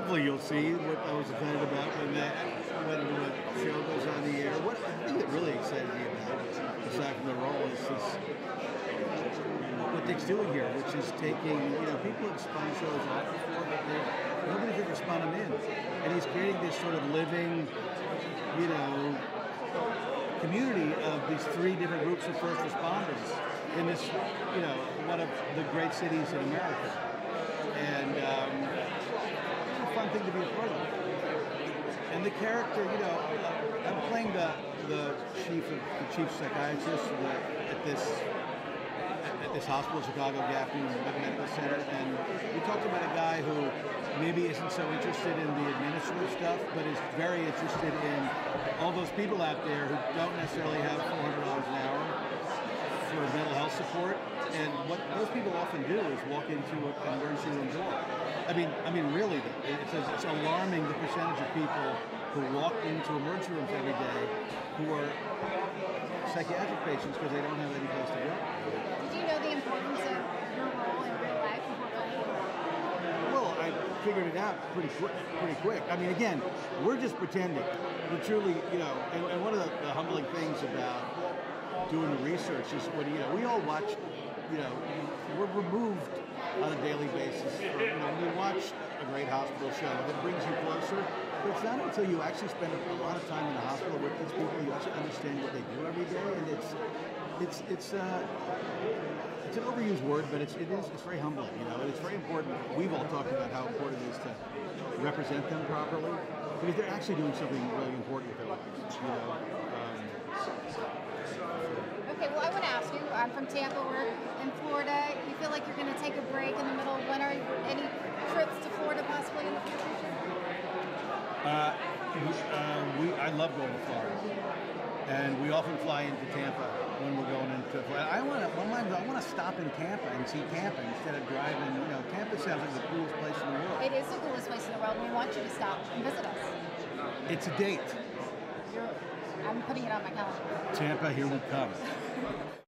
hopefully you'll see what I was excited about when the show goes on the air. What I think that really excited me about, aside from the role, is this, what Dick's doing here, which is taking, people have spun shows off before, but nobody's ever spun them in. And he's creating this sort of living, community of these three different groups of first responders in this, one of the great cities in America. And it's a fun thing to be a part of. And the character, I'm playing the chief psychiatrist at this hospital, Chicago Gaffney Medical Center, and we talked about a guy who maybe isn't so interested in the administrative stuff, but is very interested in all those people out there who don't necessarily have $400 an hour for mental health support. And what those people often do is walk into an emergency room door. I mean, really, it's alarming the percentage of people who walk into emergency rooms every day who are psychiatric patients because they don't have any place to go. Did you know the importance of your role in real life before going in? Well, I figured it out pretty quick. I mean, again, we're just pretending. We're truly, and one of the humbling things about doing the research is when, we all watch, we're removed on a daily basis. When you watch a great hospital show, it brings you closer. But it's not until you actually spend a lot of time in the hospital with these people, you actually understand what they do every day, and it's an overused word, but it's very humbling, and it's very important. We've all talked about how important it is to represent them properly, because they're actually doing something really important with their lives, Okay, well, I want to ask you, I'm from Tampa, we're in Florida. You feel like you're going to take a break in the middle of winter? Any trips to Florida possibly in the future? I love going to Florida, and we often fly into Tampa when we're going into Florida. I want to stop in Tampa and see Tampa instead of driving. Tampa sounds like the coolest place in the world. It is the coolest place in the world, and we want you to stop and visit us. It's a date. I'm putting it on my calendar. Tampa, here we come.